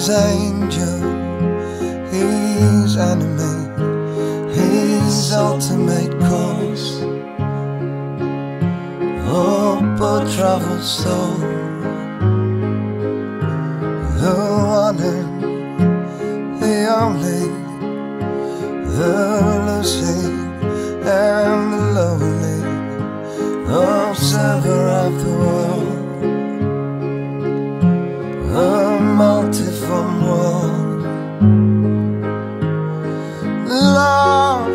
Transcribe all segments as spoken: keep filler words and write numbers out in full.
his angel, his enemy, his ultimate cause. Hope or troubled soul, the one and the only, the losing and the lonely observer of the world, a multiform world. Love,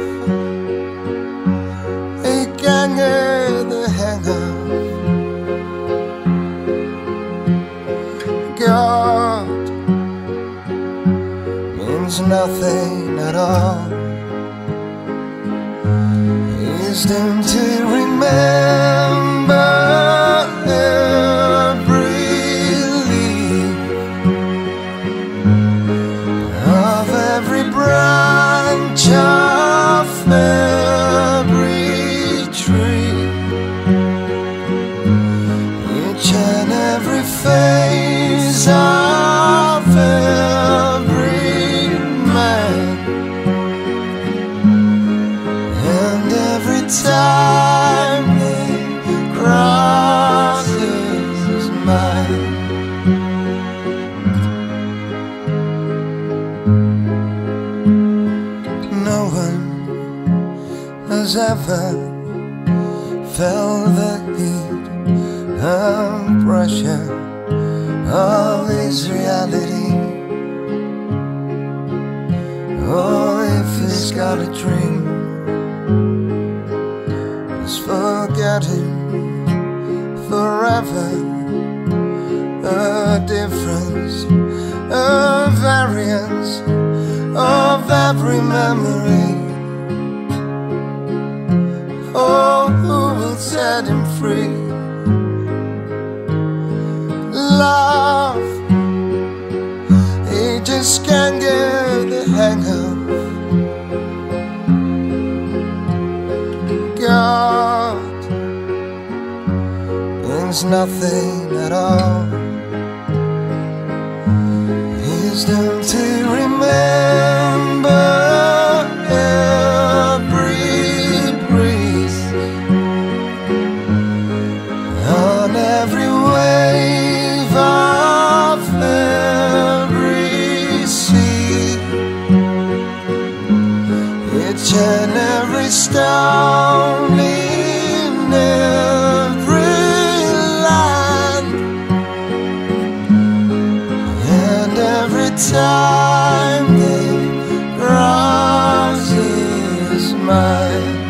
it can get the hang of. God means nothing at all. He's doomed to remember every leaf of every branch of every tree, each and every phase of every man, and every time he crosses mine. No one has ever felt the heat and pressure of his reality. Oh, if he's got a dream, he's forgetting forever a difference, a variance of every memory. Oh, who will set him free? Love, he just can't get the hang of. God means nothing at all. He's doomed to remember every breeze on every wave of every sea, each and every stone in every land, and every time they crosses mine.